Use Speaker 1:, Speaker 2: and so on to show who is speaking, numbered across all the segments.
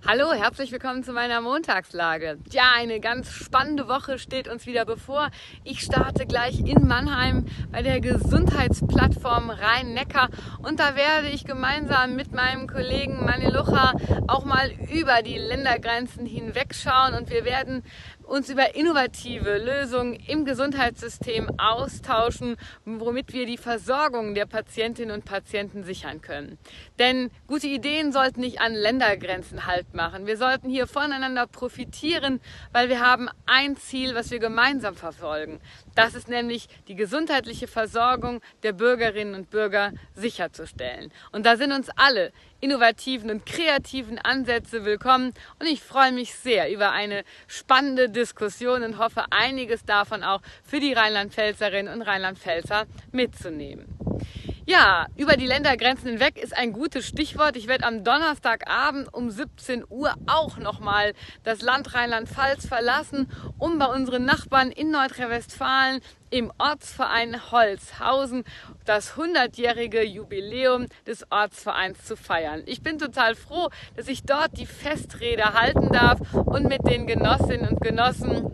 Speaker 1: Hallo, herzlich willkommen zu meiner Montagslage. Ja, eine ganz spannende Woche steht uns wieder bevor. Ich starte gleich in Mannheim bei der Gesundheitsplattform Rhein-Neckar und da werde ich gemeinsam mit meinem Kollegen Manilucha auch mal über die Ländergrenzen hinwegschauen und wir werden uns über innovative Lösungen im Gesundheitssystem austauschen, womit wir die Versorgung der Patientinnen und Patienten sichern können. Denn gute Ideen sollten nicht an Ländergrenzen Halt machen. Wir sollten hier voneinander profitieren, weil wir haben ein Ziel, was wir gemeinsam verfolgen. Das ist nämlich die gesundheitliche Versorgung der Bürgerinnen und Bürger sicherzustellen. Und da sind uns alle innovativen und kreativen Ansätze willkommen und ich freue mich sehr über eine spannende Diskussion und hoffe, einiges davon auch für die Rheinland-Pfälzerinnen und Rheinland-Pfälzer mitzunehmen. Ja, über die Ländergrenzen hinweg ist ein gutes Stichwort. Ich werde am Donnerstagabend um 17 Uhr auch nochmal das Land Rheinland-Pfalz verlassen, um bei unseren Nachbarn in Nordrhein-Westfalen im Ortsverein Holzhausen das 100-jährige Jubiläum des Ortsvereins zu feiern. Ich bin total froh, dass ich dort die Festrede halten darf und mit den Genossinnen und Genossen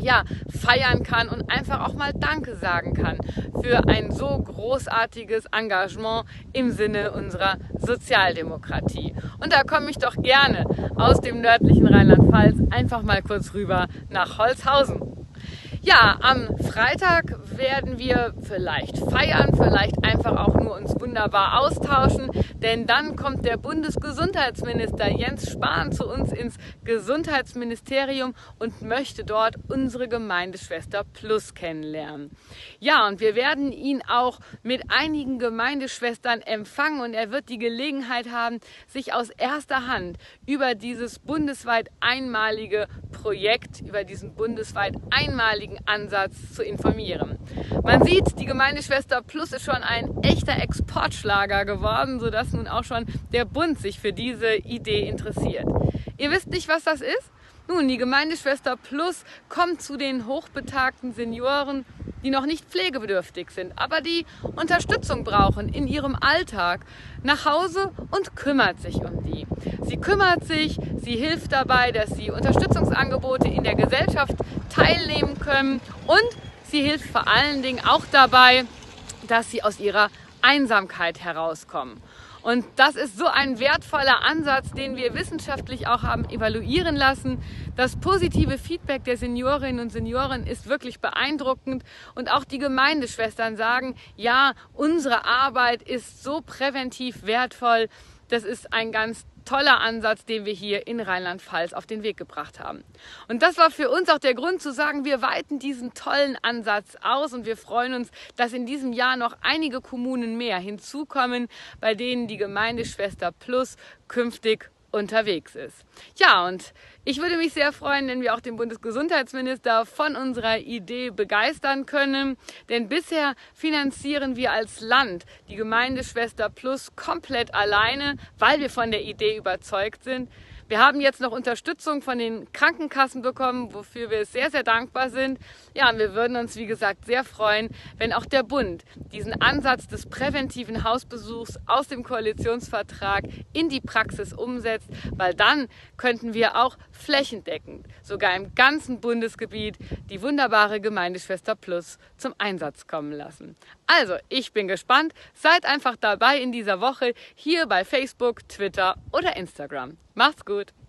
Speaker 1: feiern kann und einfach auch mal Danke sagen kann für ein so großartiges Engagement im Sinne unserer Sozialdemokratie. Und da komme ich doch gerne aus dem nördlichen Rheinland-Pfalz einfach mal kurz rüber nach Holzhausen. Ja, am Freitag werden wir vielleicht feiern, vielleicht einfach auch nur uns wunderbar austauschen, denn dann kommt der Bundesgesundheitsminister Jens Spahn zu uns ins Gesundheitsministerium und möchte dort unsere Gemeindeschwester Plus kennenlernen. Ja, und wir werden ihn auch mit einigen Gemeindeschwestern empfangen und er wird die Gelegenheit haben, sich aus erster Hand über dieses bundesweit einmalige Projekt, über diesen bundesweit einmaligen Ansatz zu informieren. Man sieht, die Gemeindeschwester Plus ist schon ein echter Exportschlager geworden, sodass nun auch schon der Bund sich für diese Idee interessiert. Ihr wisst nicht, was das ist? Nun, die Gemeindeschwester Plus kommt zu den hochbetagten Senioren, die noch nicht pflegebedürftig sind, aber die Unterstützung brauchen in ihrem Alltag, nach Hause und kümmert sich um die. Sie kümmert sich, sie hilft dabei, dass sie Unterstützungsangebote in der Gesellschaft teilnehmen können und sie hilft vor allen Dingen auch dabei, dass sie aus ihrer Einsamkeit herauskommen. Und das ist so ein wertvoller Ansatz, den wir wissenschaftlich auch haben evaluieren lassen. Das positive Feedback der Seniorinnen und Senioren ist wirklich beeindruckend. Und auch die Gemeindeschwestern sagen, ja, unsere Arbeit ist so präventiv wertvoll. Das ist ein ganz toller Ansatz, den wir hier in Rheinland-Pfalz auf den Weg gebracht haben. Und das war für uns auch der Grund zu sagen, wir weiten diesen tollen Ansatz aus und wir freuen uns, dass in diesem Jahr noch einige Kommunen mehr hinzukommen, bei denen die Gemeindeschwester Plus künftig unterwegs ist. Ja, und ich würde mich sehr freuen, wenn wir auch den Bundesgesundheitsminister von unserer Idee begeistern können, denn bisher finanzieren wir als Land die Gemeindeschwester Plus komplett alleine, weil wir von der Idee überzeugt sind. Wir haben jetzt noch Unterstützung von den Krankenkassen bekommen, wofür wir sehr, sehr dankbar sind. Ja, und wir würden uns, wie gesagt, sehr freuen, wenn auch der Bund diesen Ansatz des präventiven Hausbesuchs aus dem Koalitionsvertrag in die Praxis umsetzt, weil dann könnten wir auch flächendeckend, sogar im ganzen Bundesgebiet, die wunderbare Gemeindeschwester Plus zum Einsatz kommen lassen. Also, ich bin gespannt. Seid einfach dabei in dieser Woche hier bei Facebook, Twitter oder Instagram. Macht's gut!